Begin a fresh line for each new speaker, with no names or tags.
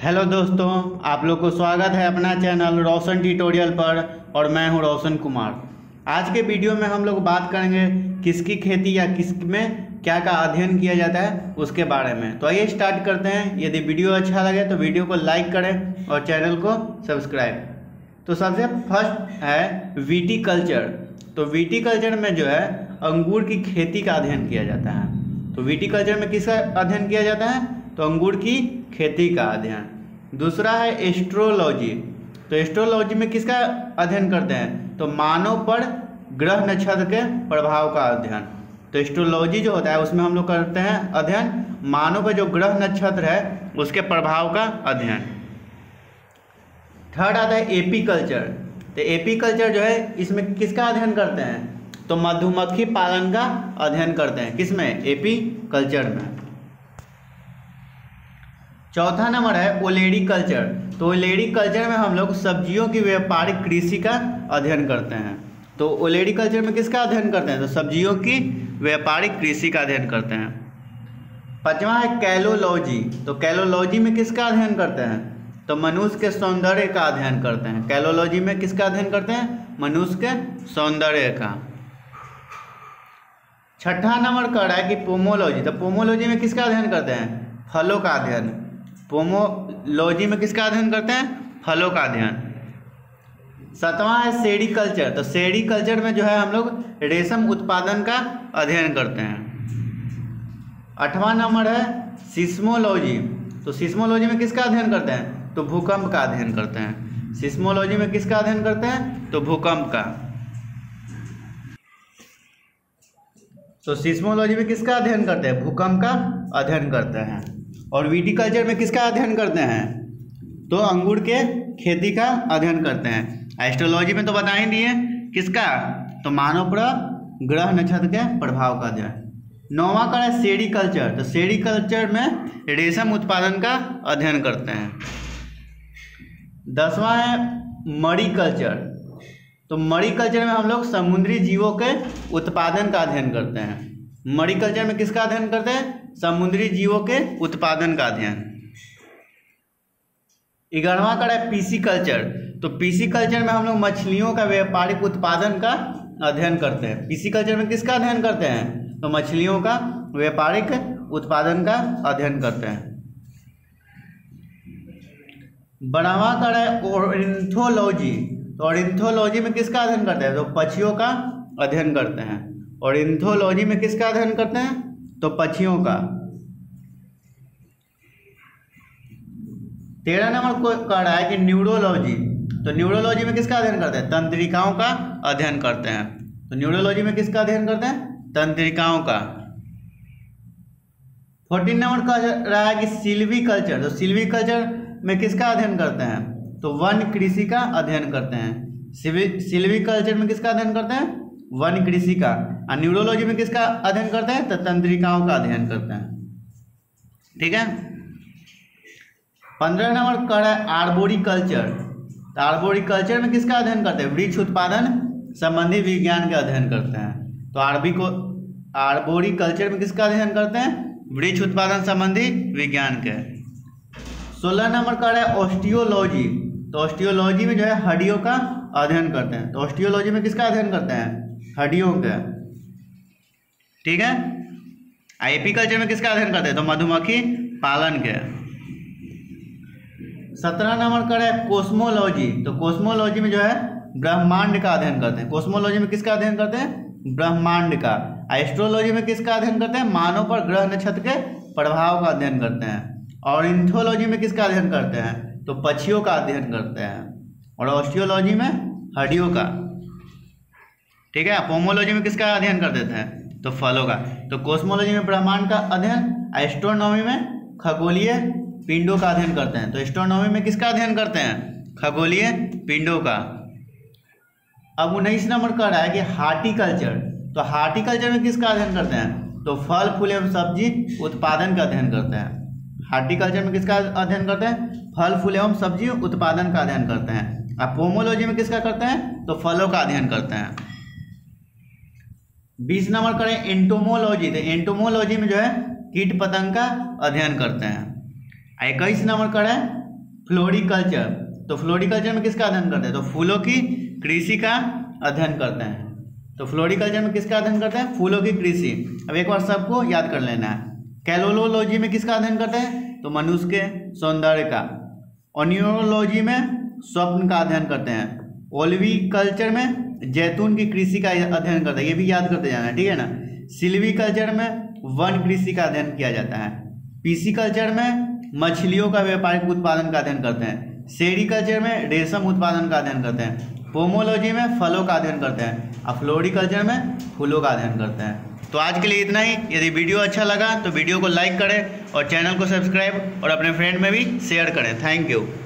Hello दोस्तों, आप लोग को स्वागत है अपना चैनल रोशन ट्यूटोरियल पर। और मैं हूं रोशन कुमार। आज के वीडियो में हम लोग बात करेंगे किसकी खेती या किस में क्या का अध्ययन किया जाता है उसके बारे में। तो आइए स्टार्ट करते हैं। यदि वीडियो अच्छा लगे तो वीडियो को लाइक करें और चैनल को सब्सक्राइब। तो सबसे फर्स्ट है विटीकल्चर। तो विटीकल्चर में जो है अंगूर की खेती का अध्ययन किया जाता है। तो विटीकल्चर में किसका अध्ययन किया जाता है? तो अंगूर की खेती का अध्ययन। दूसरा है एस्ट्रोलॉजी। तो एस्ट्रोलॉजी में किसका अध्ययन करते हैं? तो मानव पर ग्रह नक्षत्र के प्रभाव का अध्ययन। तो एस्ट्रोलॉजी जो होता है उसमें हम लोग करते हैं अध्ययन मानव पर जो ग्रह नक्षत्र है उसके प्रभाव का अध्ययन। थर्ड आता है एपीकल्चर। तो एपीकल्चर जो है इसमें किसका अध्ययन करते हैं? तो मधुमक्खी पालन का अध्ययन करते हैं। किसमें? एपीकल्चर में। चौथा नंबर है ओलेरीकल्चर। तो ओलेरीकल्चर में हम लोग सब्जियों की व्यापारिक कृषि का अध्ययन करते हैं। तो ओलेरीकल्चर में किसका अध्ययन करते हैं? तो सब्जियों की व्यापारिक कृषि का अध्ययन करते हैं। पांचवा है कैलोलॉजी। तो कैलोलॉजी में किसका अध्ययन करते हैं? तो मनुष्य के सौंदर्य का अध्ययन करते हैं। कैलोलॉजी में किसका अध्ययन करते हैं? मनुष्य के सौंदर्य का। छठा नंबर कर रहा है कि पोमोलॉजी। तो पोमोलॉजी में किसका अध्ययन करते हैं? फलों का अध्ययन। पोमोलॉजी में किसका अध्ययन करते हैं? फलों का अध्ययन। सातवां है सेरीकल्चर। तो सेरीकल्चर में जो है हम लोग रेशम उत्पादन का अध्ययन करते हैं। आठवां नंबर है सिस्मोलॉजी। तो सिस्मोलॉजी में किसका अध्ययन करते हैं? तो भूकंप का अध्ययन करते हैं। सिस्मोलॉजी में किसका अध्ययन करते हैं? तो भूकंप का। तो सिस्मोलॉजी में किसका अध्ययन करते हैं? भूकंप का अध्ययन करते हैं। और विटीकल्चर में किसका अध्ययन करते हैं? तो अंगूर के खेती का अध्ययन करते हैं। एस्ट्रोलॉजी में तो बता ही दिए किसका? तो मानव पर ग्रह नक्षत्र के प्रभाव का अध्ययन। नौवां का है सेरीकल्चर। तो सेरीकल्चर में रेशम उत्पादन का अध्ययन करते हैं। 10वां है मरीकल्चर। तो मरीकल्चर में हम लोग समुद्री जीवों के उत्पादन का अध्ययन करते हैं। मरीकल्चर में किसका अध्ययन करते हैं? समुद्री जीवों के उत्पादन का अध्ययन। 11वां का है पीसीकल्चर। तो पीसीकल्चर में हम लोग मछलियों का व्यापारिक उत्पादन का अध्ययन करते हैं। पीसीकल्चर में किसका अध्ययन करते हैं? तो मछलियों का व्यापारिक उत्पादन का अध्ययन करते हैं। 12वां का है ऑर्निथोलॉजी। तो ऑर्निथोलॉजी में किसका अध्ययन करते हैं? तो पक्षियों का अध्ययन करते हैं। ऑर्निथोलॉजी में किसका अध्ययन करते हैं? तो पक्षियों का। 13 नंबर को कह रहा है कि न्यूरोलॉजी। तो न्यूरोलॉजी में किसका अध्ययन करते हैं? तंत्रिकाओं का अध्ययन करते हैं। तो न्यूरोलॉजी में किसका अध्ययन करते हैं? तंत्रिकाओं का। 14 नंबर कह रहा है कि सिल्वीकल्चर। तो सिल्वीकल्चर में किसका अध्ययन करते हैं? तो वन कृषि का अध्ययन करते हैं। सिल्वीकल्चर में किसका अध्ययन करते हैं? वन कृषि का। और न्यूरोलॉजी में किसका अध्ययन करते हैं? तो तंत्रिकाओं का अध्ययन करते हैं। ठीक है। 15 नंबर का है आर्बोरिकल्चर। तो आर्बोरिकल्चर में किसका अध्ययन करते हैं? वृक्ष उत्पादन संबंधी विज्ञान का अध्ययन करते हैं। तो आर्बोरिकल्चर में किसका अध्ययन करते हैं? वृक्ष उत्पादन संबंधी विज्ञान के। 16 नंबर का है ऑस्टियोलॉजी। तो ऑस्टियोलॉजी में जो है हड्डियों का अध्ययन करते हैं। तो ऑस्टियोलॉजी में किसका अध्ययन करते हैं? हड्डियों का। ठीक है। एपीकल्चर में किसका अध्ययन करते हैं? तो मधुमक्खी पालन के। 17 नंबर का है कोस्मोलॉजी। तो कोस्मोलॉजी में जो है ब्रह्मांड का अध्ययन करते हैं। कोस्मोलॉजी में किसका अध्ययन करते हैं? ब्रह्मांड का। एस्ट्रोलॉजी में किसका अध्ययन करते हैं? मानव पर ग्रह नक्षत्र के प्रभाव का अध्ययन करते हैं। और ऑर्निथोलॉजी में किसका अध्ययन करते हैं? तो पक्षियों का अध्ययन करते हैं। और ऑस्टियोलॉजी में हड्डियों का। ठीक है। पोमोलॉजी में किसका अध्ययन कर देते हैं? तो फलों का। तो कोस्मोलॉजी में ब्रह्मांड का अध्ययन। एस्ट्रोनॉमी में खगोलीय पिंडों का अध्ययन करते हैं। तो एस्ट्रोनॉमी में किसका अध्ययन करते हैं? खगोलीय पिंडों का। अब 19 नंबर कह रहा है कि हार्टिकल्चर। तो हार्टिकल्चर में किसका अध्ययन करते हैं? तो फल फूल एवं सब्जी उत्पादन का अध्ययन करते हैं। हार्टिकल्चर में किसका अध्ययन करते हैं? फल फूल एवं सब्जी उत्पादन का अध्ययन करते हैं। अब पोमोलॉजी में किसका करते हैं? तो फलों का अध्ययन करते हैं। 20 नंबर करें एंटोमोलॉजी। तो एंटोमोलॉजी में जो है कीट पतंग का अध्ययन करते हैं। 21 नंबर करें फ्लोरिकल्चर, तो फ्लोरिकल्चर में किसका अध्ययन करते हैं? तो फूलों की कृषि का अध्ययन करते हैं। तो फ्लोरिकल्चर में किसका अध्ययन करते हैं? फूलों की कृषि। अब एक बार सबको याद कर लेना है। कैलोलॉजी में किसका अध्ययन करते हैं? तो मनुष्य के सौंदर्य का। ओनियोलॉजी में स्वप्न का अध्ययन करते हैं। ओलिविकल्चर में जैतून की कृषि का अध्ययन करते हैं, ये भी याद करते जाना, ठीक है ना। सिल्वीकल्चर में वन कृषि का अध्ययन किया जाता है। पीसीकल्चर में मछलियों का व्यापारिक उत्पादन का अध्ययन करते हैं। सेरीकल्चर में रेशम उत्पादन का अध्ययन करते हैं। पोमोलॉजी में फलों का अध्ययन करते हैं। और फ्लोरिकल्चर में फूलों का अध्ययन करते हैं। तो आज के लिए इतना ही। यदि वीडियो अच्छा लगा तो वीडियो को लाइक करें और चैनल को सब्सक्राइब और अपने फ्रेंड में भी शेयर करें। Thank you.